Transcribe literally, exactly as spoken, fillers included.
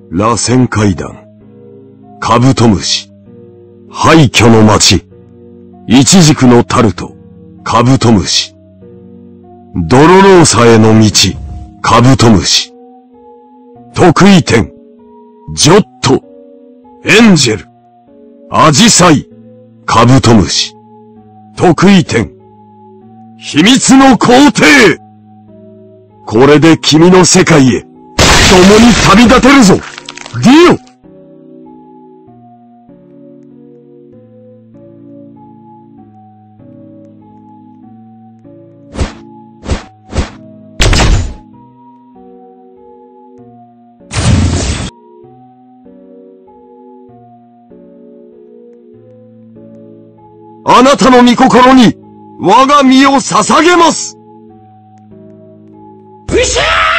螺旋階段、カブトムシ、廃墟の町、イチジクのタルト、カブトムシ、ドロローサへの道、カブトムシ、得意点、ジョット、エンジェル、アジサイ、カブトムシ、得意点、秘密の皇帝。これで君の世界へ、共に旅立てるぞ、ディオ。あなたの御心に、我が身を捧げます。うしゃー！